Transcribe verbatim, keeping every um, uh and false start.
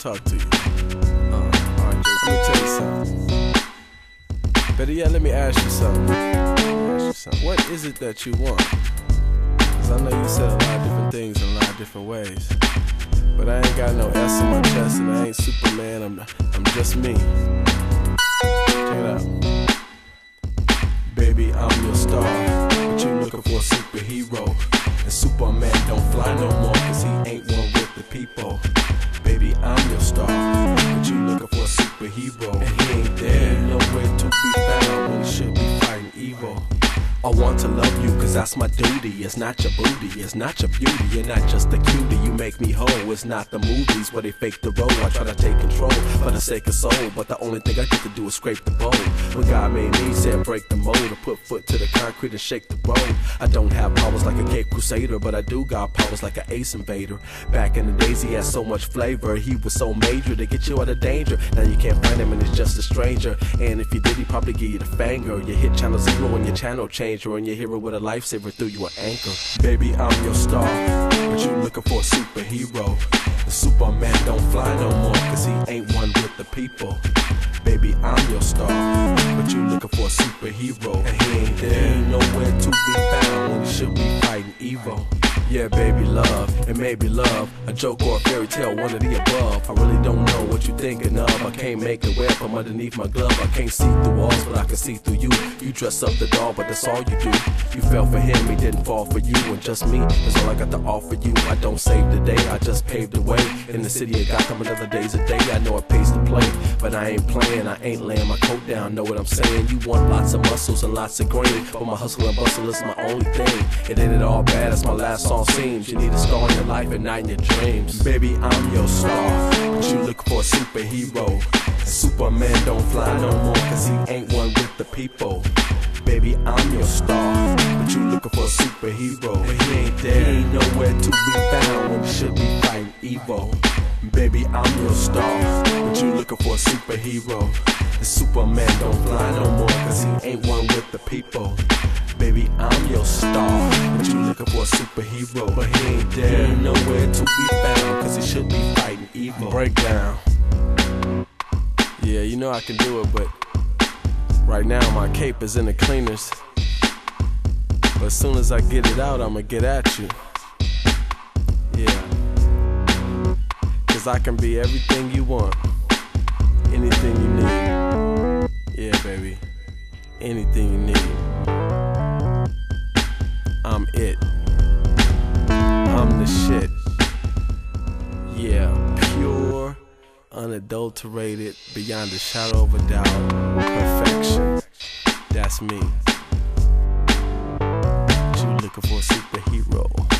talk to you. Uh, R J, let me tell you something. Better yet, let me ask you something. Ask you something. What is it that you want? Cause I know you said a lot of different things in a lot of different ways. But I ain't got no S on my chest and I ain't Superman, I'm, I'm just me. Check it out. Baby, I'm your star, but you looking for a superhero. And Superman don't fly no more, cause he ain't one with the people. Baby, I'm your star, but you looking for a superhero. And he ain't there, nowhere to be found when he should be fighting evil. I want to love you cause that's my duty. It's not your booty, it's not your beauty. You're not just a cutie, you make me whole. It's not the movies where they fake the role. I try to take control for the sake of soul, but the only thing I get to do is scrape the bowl. When God made me, he said break the mold, or put foot to the concrete and shake the road. I don't have powers like a Cape Crusader, but I do got powers like an Ace Invader. Back in the days he had so much flavor, he was so major to get you out of danger. Now you can't find him and he's just a stranger. And if you did, he'd probably give you the finger. You hit channel zero and your channel change. And your hero with a lifesaver through you an anchor. Baby, I'm your star, but you looking for a superhero. The Superman don't fly no more, cause he ain't one with the people. Baby, I'm your star, but you looking for a superhero. And he ain't there, ain't nowhere to be found when he should be fighting evil. Yeah, baby, love, it may be love, a joke or a fairy tale, one of the above. I really don't know what you're thinking of. I can't make it wear from underneath my glove. I can't see through walls, but I can see through you. You dress up the doll, but that's all you do. You fell for him, he didn't fall for you. And just me, that's all I got to offer you. I don't save the day, I just paved the way. In the city of Gotham, another day's a day. I know it pays to play, but I ain't playing. I ain't laying my coat down, know what I'm saying? You want lots of muscles and lots of green, but my hustle and bustle is my only thing. It ain't at all bad, as my last song seems. You need a star in your life and not in your dreams. Baby, I'm your star, but you look for a superhero. Superman don't fly no more, cause he ain't one with the people. Baby, I'm your star, but you looking for a superhero. And he ain't there, he ain't nowhere to be found when he should be fighting evil. Baby, I'm your star, but you looking for a superhero. And Superman don't fly no more, cause he ain't one with the people. Baby, I'm your star, but you looking for a superhero. But he ain't there, he ain't nowhere to be found, cause he should be fighting evil. Breakdown. Yeah, you know I can do it, but right now my cape is in the cleaners. But as soon as I get it out, I'ma get at you. Yeah. Cause I can be everything you want, anything you need. Yeah, baby, anything you need. I'm it. I'm the shit. Yeah, pure, unadulterated, beyond a shadow of a doubt, perfection. That's me. You looking for a superhero.